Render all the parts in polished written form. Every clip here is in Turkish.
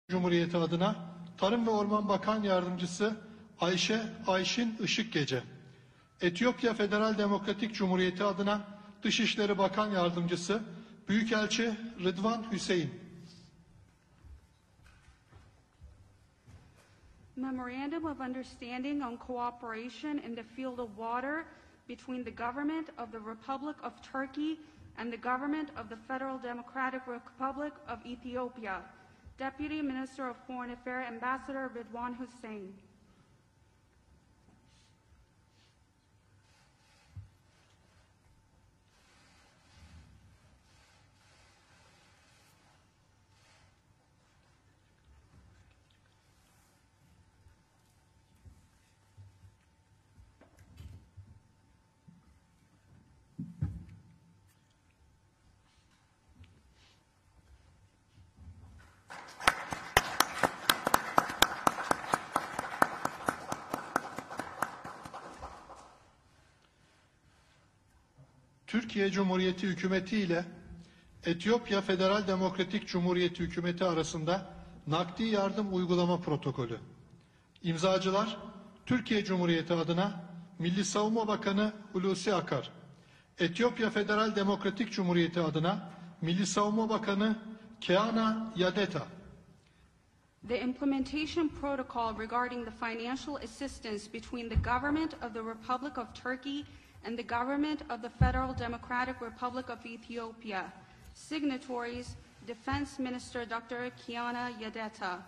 Cumhuriyeti adına Tarım ve Orman Bakan Yardımcısı Ayşin Işıkgece, Etiyopya Federal Demokratik Cumhuriyeti adına Dışişleri Bakan Yardımcısı Büyükelçi Rıdvan Hüseyin. Memorandum of Understanding on Cooperation in the Field of Water between the Government of the Republic of Turkey and the Government of the Federal Democratic Republic of Ethiopia. Deputy Minister of Foreign Affairs Ambassador Rıdvan Hüseyin. Türkiye Cumhuriyeti Hükümeti ile Etiyopya Federal Demokratik Cumhuriyeti Hükümeti arasında nakdi yardım uygulama protokolü. İmzacılar Türkiye Cumhuriyeti adına Milli Savunma Bakanı Hulusi Akar, Etiyopya Federal Demokratik Cumhuriyeti adına Milli Savunma Bakanı Keana Yadeta. The implementation protocol regarding the financial assistance between the government of the Republic of Turkey and the government of the Federal Democratic Republic of Ethiopia. Signatories, Defense Minister Dr. Keana Yadeta.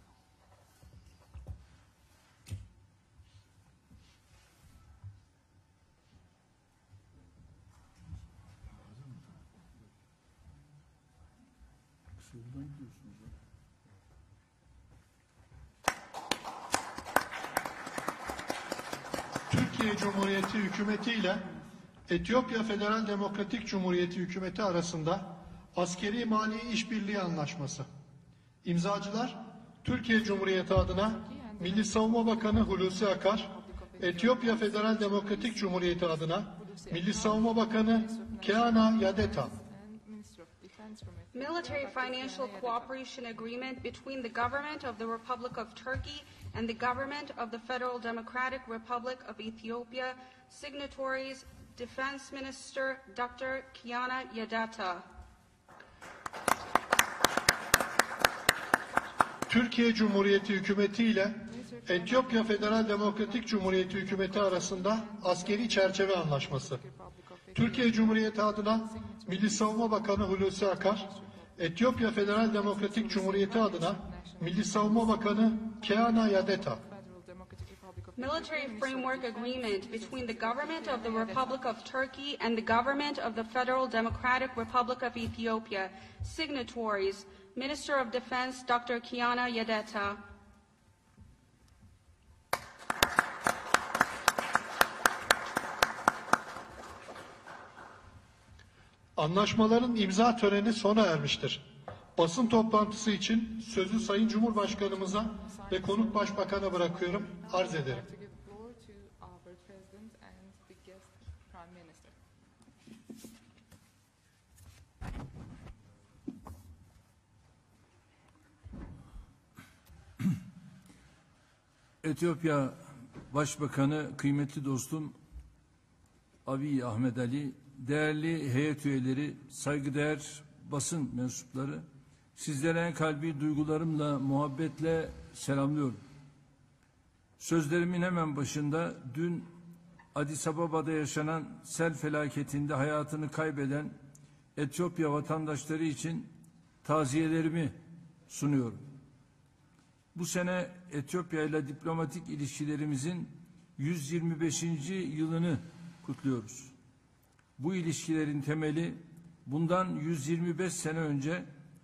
Türkiye Cumhuriyeti Hükümeti ile Etiyopya Federal Demokratik Cumhuriyeti Hükümeti arasında askeri mali işbirliği anlaşması. İmzacılar Türkiye Cumhuriyeti adına Milli Savunma Bakanı Hulusi Akar, Etiyopya Federal Demokratik Cumhuriyeti adına Milli Savunma Bakanı Keana Yadeta. Military Financial Cooperation Agreement between the Government of the Republic of Turkey and the Government of the Federal Democratic Republic of Ethiopia. Signatories, Defense Minister Dr. Keana Yadeta. Türkiye Cumhuriyeti Hükümeti ile Etiyopya Federal Demokratik Cumhuriyeti Hükümeti arasında askeri çerçeve anlaşması. Türkiye Cumhuriyeti adına Milli Savunma Bakanı Hulusi Akar, Etiyopya Federal Demokratik Cumhuriyeti adına Milli Savunma Bakanı Keana Yadeta. Military Framework Agreement between the Government of the Republic of Turkey and the Government of the Federal Democratic Republic of Ethiopia. Signatories, Minister of Defense Dr. Keana Yadeta. Anlaşmaların imza töreni sona ermiştir. Basın toplantısı için sözü Sayın Cumhurbaşkanımıza ve konuk başbakana bırakıyorum. Arz ederim. Etiyopya Başbakanı, kıymetli dostum Abiy Ahmed Ali, değerli heyet üyeleri, saygıdeğer basın mensupları, sizlere en kalbi duygularımla, muhabbetle selamlıyorum. Sözlerimin hemen başında dün Addis Ababa'da yaşanan sel felaketinde hayatını kaybeden Etiyopya vatandaşları için taziyelerimi sunuyorum. Bu sene Etiyopya ile diplomatik ilişkilerimizin 125. yılını kutluyoruz. Bu ilişkilerin temeli bundan 125 sene önce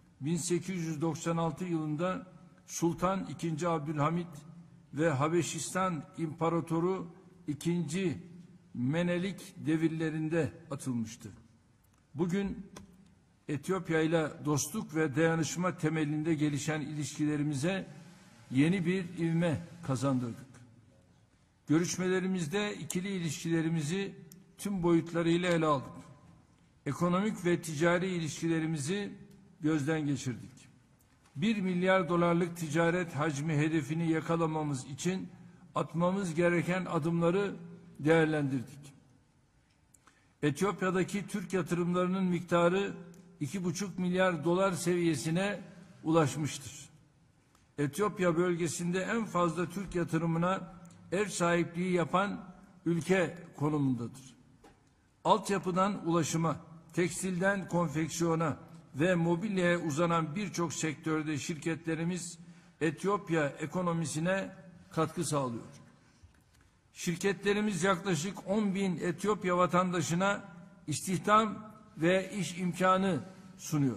1896 yılında Sultan II. Abdülhamit ve Habeşistan İmparatoru II. Menelik devirlerinde atılmıştı. Bugün Etiyopya ile dostluk ve dayanışma temelinde gelişen ilişkilerimize yeni bir ivme kazandırdık. Görüşmelerimizde ikili ilişkilerimizi tüm boyutlarıyla ele aldık. Ekonomik ve ticari ilişkilerimizi gözden geçirdik. 1 milyar dolarlık ticaret hacmi hedefini yakalamamız için atmamız gereken adımları değerlendirdik. Etiyopya'daki Türk yatırımlarının miktarı 2,5 milyar dolar seviyesine ulaşmıştır. Etiyopya bölgesinde en fazla Türk yatırımına ev sahipliği yapan ülke konumundadır. Altyapıdan ulaşıma, tekstilden konfeksiyona ve mobilyaya uzanan birçok sektörde şirketlerimiz Etiyopya ekonomisine katkı sağlıyor. Şirketlerimiz yaklaşık 10.000 Etiyopya vatandaşına istihdam ve iş imkanı sunuyor.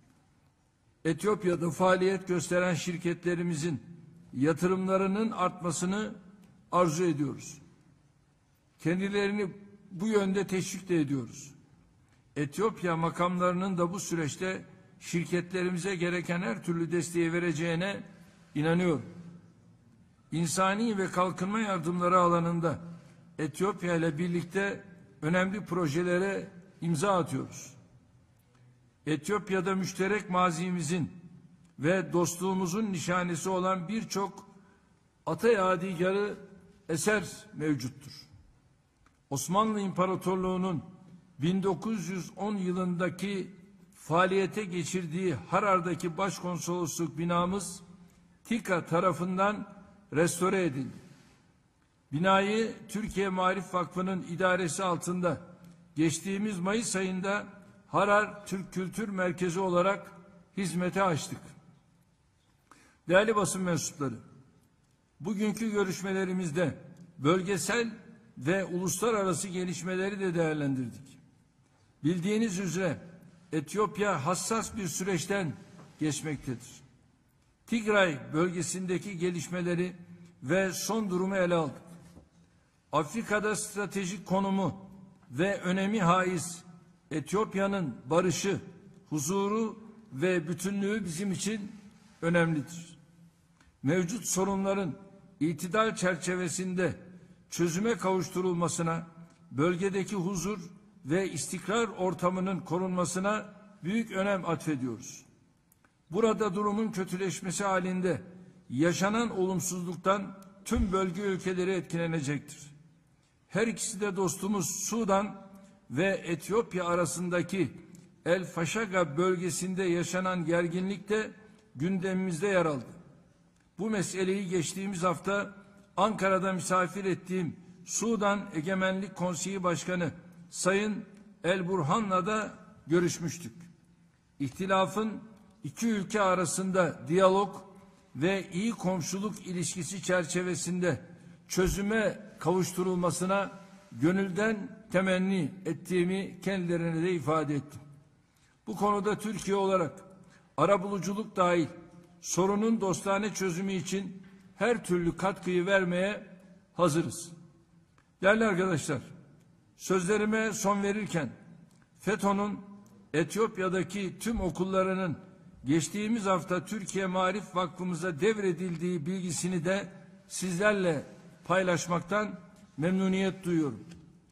Etiyopya'da faaliyet gösteren şirketlerimizin yatırımlarının artmasını arzu ediyoruz. Kendilerini bu yönde teşvik de ediyoruz. Etiyopya makamlarının da bu süreçte şirketlerimize gereken her türlü desteği vereceğine inanıyorum. İnsani ve kalkınma yardımları alanında Etiyopya ile birlikte önemli projelere imza atıyoruz. Etiyopya'da müşterek mazimizin ve dostluğumuzun nişanesi olan birçok ata yadigarı eser mevcuttur. Osmanlı İmparatorluğu'nun 1910 yılındaki faaliyete geçirdiği Harar'daki başkonsolosluk binamız TİKA tarafından restore edildi. Binayı Türkiye Maarif Vakfı'nın idaresi altında geçtiğimiz Mayıs ayında Harar Türk Kültür Merkezi olarak hizmete açtık. Değerli basın mensupları, bugünkü görüşmelerimizde bölgesel ve uluslararası gelişmeleri de değerlendirdik. Bildiğiniz üzere Etiyopya hassas bir süreçten geçmektedir. Tigray bölgesindeki gelişmeleri ve son durumu ele aldık. Afrika'da stratejik konumu ve önemi haiz Etiyopya'nın barışı, huzuru ve bütünlüğü bizim için önemlidir. Mevcut sorunların itidal çerçevesinde çözüme kavuşturulmasına, bölgedeki huzur ve istikrar ortamının korunmasına büyük önem atfediyoruz. Burada durumun kötüleşmesi halinde yaşanan olumsuzluktan tüm bölge ülkeleri etkilenecektir. Her ikisi de dostumuz Sudan ve Etiyopya arasındaki El Faşaga bölgesinde yaşanan gerginlik de gündemimizde yer aldı. Bu meseleyi geçtiğimiz hafta Ankara'da misafir ettiğim Sudan Egemenlik Konseyi Başkanı Sayın El Burhan'la da görüşmüştük. İhtilafın iki ülke arasında diyalog ve iyi komşuluk ilişkisi çerçevesinde çözüme kavuşturulmasına gönülden temenni ettiğimi kendilerine de ifade ettim. Bu konuda Türkiye olarak arabuluculuk dahil sorunun dostane çözümü için her türlü katkıyı vermeye hazırız. Değerli arkadaşlar, sözlerime son verirken FETÖ'nün Etiyopya'daki tüm okullarının geçtiğimiz hafta Türkiye Maarif Vakfımıza devredildiği bilgisini de sizlerle paylaşmaktan memnuniyet duyuyorum.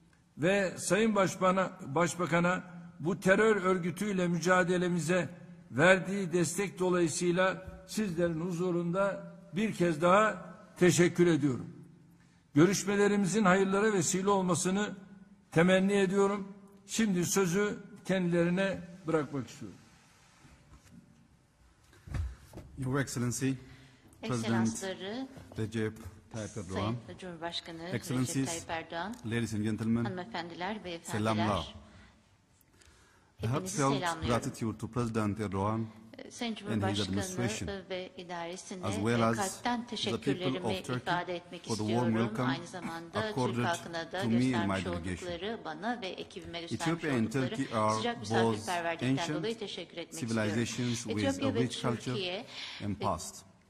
Ve Sayın Başbakan'a bu terör örgütüyle mücadelemize verdiği destek dolayısıyla sizlerin huzurunda bir kez daha teşekkür ediyorum. Görüşmelerimizin hayırlara vesile olmasını temenni ediyorum. Şimdi sözü kendilerine bırakmak istiyorum. Your Excellency, President Ekselansları, Recep Tayyip Erdoğan, Sayın Cumhurbaşkanı Recep Excellencies, Tayyip Erdoğan, ladies and gentlemen, hanımefendiler, selamlar. beyefendiler, hepinizi Heartfelt selamlıyorum. gratitude to President Erdoğan Sayın and his administration, Cumhurbaşkanı ve idaresine as well as kalpten the people teşekkürlerimi of Turkey ifade etmek for the warm istiyorum. welcome Aynı zamanda accorded Türk halkına da to me and my göstermiş delegation. oldukları, bana ve ekibime göstermiş Ethiopia and oldukları Turkey are sıcak both misafirperverlikten ancient dolayı teşekkür etmek civilizations istiyorum. with a Etiyopya ve rich culture Türkiye and past.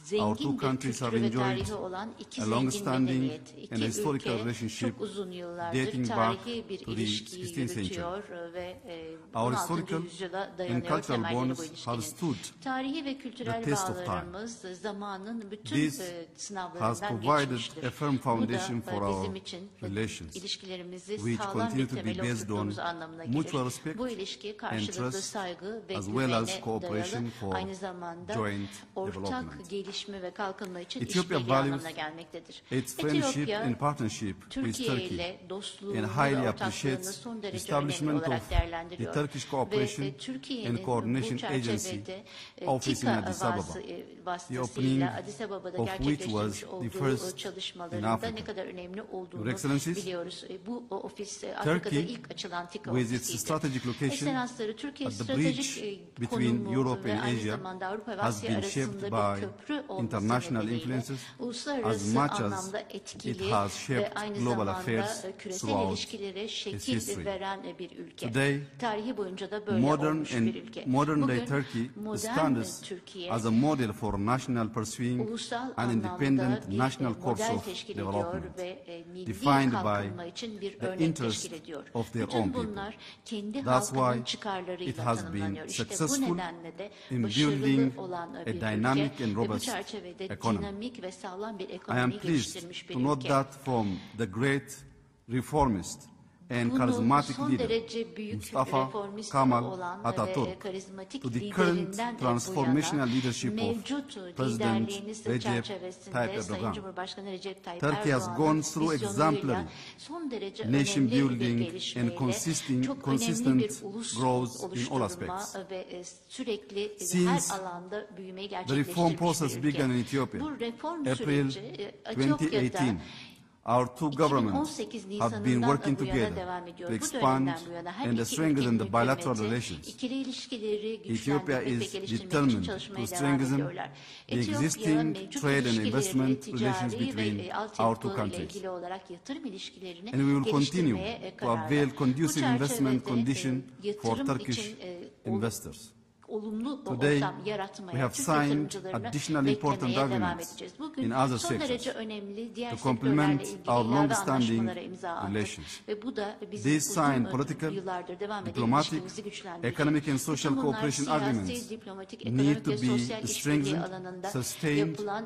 Our two zengin bir countries have kültürü ve enjoyed tarihi olan iki a zengin long-standing medeniyet, and iki historical ülke relationship çok uzun yıllardır dating tarihi bir back to the ilişkiyi 16th century. yürütüyor ve Our 16. historical yüzyıla and dayanıyor cultural temelleri bu bonds have ilişkinin. stood Tarihi ve kültürel the test of time. bağlarımız zamanın bütün This has sınavlarından provided geçmiştir. a firm Bu da foundation for our bizim için relations, ilişkilerimizi which sağlam continue bir to be temel based oturttuğumuz on anlamına mutual gelir. respect Bu ilişki and karşılıklı trust, saygı ve as well as güvene cooperation dayalı, for aynı zamanda joint ortak development. gelişme ve kalkınma için Ethiopia işbirliği values anlamına gelmektedir. its friendship Etiyopya, and partnership with Türkiye Turkey ile dostluğunu and ve highly ortaklığını appreciates son the derece önemli establishment olarak of değerlendiriyor. the Turkish Cooperation Ve Türkiye'nin and Coordination bu Agency çerçevede office in TİKA Addis Ababa, the opening vasıtasıyla Addis Ababa'da of which was gerçekleştirmiş the olduğu first in çalışmalarında Africa. ne kadar önemli olduğunu Your Excellencies, biliyoruz. Bu ofis Afrika'da Turkey, ilk açılan TİKA with its ofisiydi. strategic location Ekselansları, Türkiye at the stratejik bridge between konumu Europe ve and aynı Asia zamanda Avrupa ve has Asya been shaped arasında by bir köprü olması international nedeniyle influences as uluslararası much as anlamda it etkili has shaped ve aynı global zamanda affairs küresel throughout ilişkilere its şekil history. veren bir ülke. Today, Tarihi boyunca da böyle modern olmuş and bir ülke. modern day Bugün Turkey modern stands Türkiye as a model for national pursuing ulusal an anlamda independent bir national course model of teşkil ediyor development ve milli defined kalkınma by için bir the örnek interest teşkil ediyor. of their Bütün own people. bunlar kendi That's halkının why çıkarlarıyla it has been tanımlanıyor. İşte bu successful nedenle de in başarılı building olan a bir dynamic ülke and ve bu robust çerçevede economy. dinamik ve sağlam bir I am ekonomi pleased geliştirmiş bir to note ülke. that from the great reformist and Bunu charismatic son leader derece büyük Mustafa reformist Kemal olan ve Atatürk karizmatik to the current liderinden transformational bu yana leadership of mevcut President liderliğiniz Recep çerçevesinde Tayyip Sayın Erdogan. Cumhurbaşkanı Recep Tayyip Turkey has Erdoğan'ın gone through vizyonuyla exemplary son derece nation önemli bir building gelişmeyle and consistent çok önemli bir ulus growth in all oluşturma aspects. ve sürekli Since her alanda büyümeyi The reform gerçekleştirmiş process bir began in ülke. Ethiopia. Bu reform April süreci 2018. Etiyopya'da Our two governments 2018 have been Nisan'ından working bu yana together devam ediyor. to Bu expand dönemden bu yana her and iki strengthen ülkenin the bilateral hükümeti relations. ikili ilişkileri Ethiopia güçlendirmek ve is geliştirmek için determined çalışmaya to devam strengthen ediyorlar. the Etiyopya existing mevcut trade and ilişkileri, investment relations ticari between ve our two altyapı ile countries. ilgili olarak yatırım ilişkilerini And we will continue geliştirmeye to kararlı. avail Bu conducive investment çerçevede condition for yatırım Turkish için investors. olumlu Today, ortam we yaratmaya, have Türk signed yatırımcılarını additional important beklemeye devam agreements edeceğiz. in Bugün other son sectors derece önemli diğer to sektörlerle complement ilgili our ilave long-standing anlaşmalara imza attık. relations. Ve bu da bizim These signed uzun political, yıllardır devam eden diplomatic, ilişkimizi güçlendirecek. economic and social Bütün bunlar cooperation siyasi, agreements diplomatik, need ekonomik to ve be sosyal işbirliği strengthened, alanında sustained, yapılan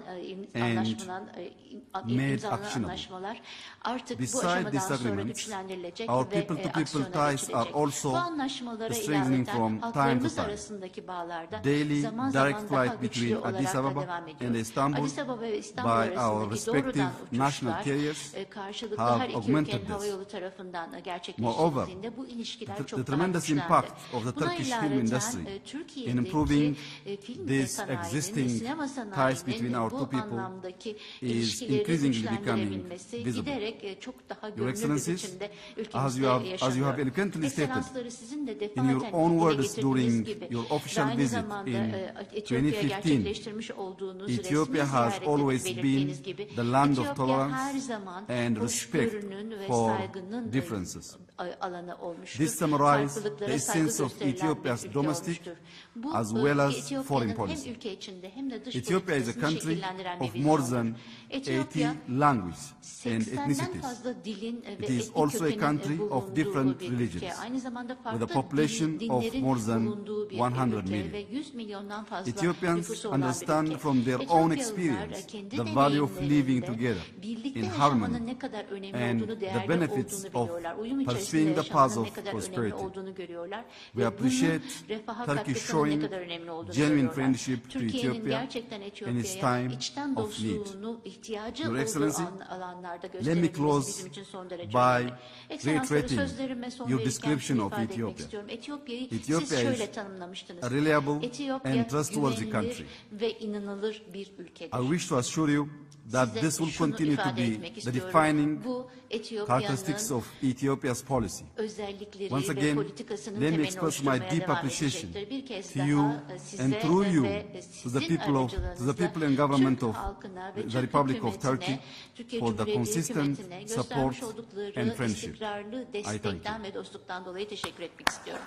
made imzalanan actionable. anlaşmalar artık bu Besides aşamadan these sonra agreements, güçlendirilecek our ve people-to-people aksiyona ties are geçilecek. also Bu anlaşmalara strengthening ilaveten from time to halklarımız time. arasındaki bağlarda Daily zaman direct zaman daha flight güçlü between olarak Addis da Ababa devam ediyor. and Istanbul Addis Ababa ve İstanbul by our arasındaki respective doğrudan national uçuşlar carriers karşılıklı have her iki augmented ülkenin this. havayolu tarafından Moreover, gerçekleştirildiğinde bu ilişkiler çok the daha tremendous güçlendi. impact of the Buna Turkish film ilaveten industry in Türkiye'deki improving film these sanayinin, existing sinema ties between sanayinin our bu two people anlamdaki is ilişkileri increasingly becoming güçlendirebilmesi visible. giderek çok daha Your görünür bir Excellencies, biçimde as ülkemizde you have yaşanıyor. eloquently stated Ekselansları sizin de in your defaten own dile words getirdiğiniz during gibi your ve official aynı visit zamanda in Etiyopya'ya 2015, gerçekleştirmiş olduğunuz Ethiopia resmi has ziyarette always belirttiğiniz been gibi the land of Etiyopya tolerance her zaman and respect hoşgörünün ve for saygının differences. alanı olmuştur. This summarizes Farklılıklara the saygı essence of gösterilen bir Ethiopia's ülke domestic olmuştur. Bu as well as Etiyopya'nın foreign policy. hem ülke içinde hem de dış Ethiopia is a politikasını country şekillendiren bir of more vizyondur. than 80 Etiyopya languages and 80'den ethnicities. fazla dilin ve It is etnik also a kökenin country of bulunduğu different bir ülke. religions, Aynı zamanda with a farklı population of dinlerin more than bulunduğu bir 100 ülke million. ve 100 milyondan fazla Ethiopians nüfusu olan bir understand ülke. from their own Etiyopyalılar experience kendi the value of living deneyimlerinde together birlikte in yaşamanın harmony ne kadar önemli and olduğunu, the değerli benefits olduğunu of biliyorlar. Uyum pursuing içerisinde the path yaşamanın of ne kadar önemli prosperity. olduğunu görüyorlar. We Ve appreciate bunun refaha Turkey katkısının ne showing kadar önemli olduğunu genuine görüyorlar. friendship to Türkiye'nin Ethiopia gerçekten in its Etiyopya'ya time içten of need. dostluğunu ihtiyacı Your olduğu Excellency, alanlarda let me gösterebilmesi close bizim için son derece by önemli. Ekselansları, reiterating sözlerime son your verirken description şunu of ifade etmek Ethiopia. istiyorum. Etiyopya'yı Ethiopia siz şöyle is tanımlamıştınız. a reliable Etiyopya and trustworthy güvenilir country. ve inanılır bir ülkedir. I wish to assure you that Size this will şunu continue to ifade be etmek the istiyorum. defining Bu characteristics Etiyopya'nın of Ethiopia's policy. özellikleri Once ve again, politikasının let me temelini express my oluşturmaya deep devam appreciation edecektir. Bir kez to daha you size and through you ve to the sizin people and government Türk of halkına ve the Türk Republic of hükümetine, Turkey Türkiye for the Cumhuriyeti consistent hükümetine support göstermiş oldukları and friendship. istikrarlı I thank you. destekten ve dostluktan dolayı teşekkür etmek istiyorum.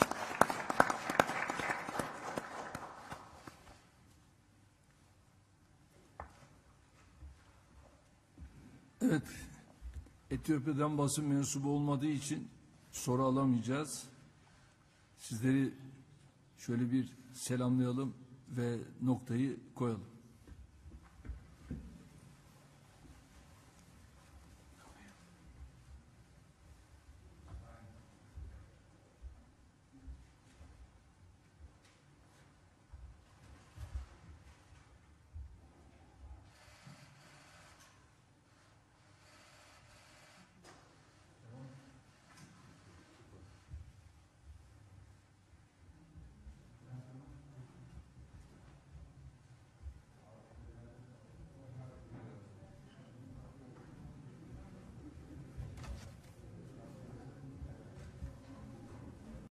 Evet, Etiyopya'dan basın mensubu olmadığı için soru alamayacağız. Sizleri şöyle bir selamlayalım ve noktayı koyalım.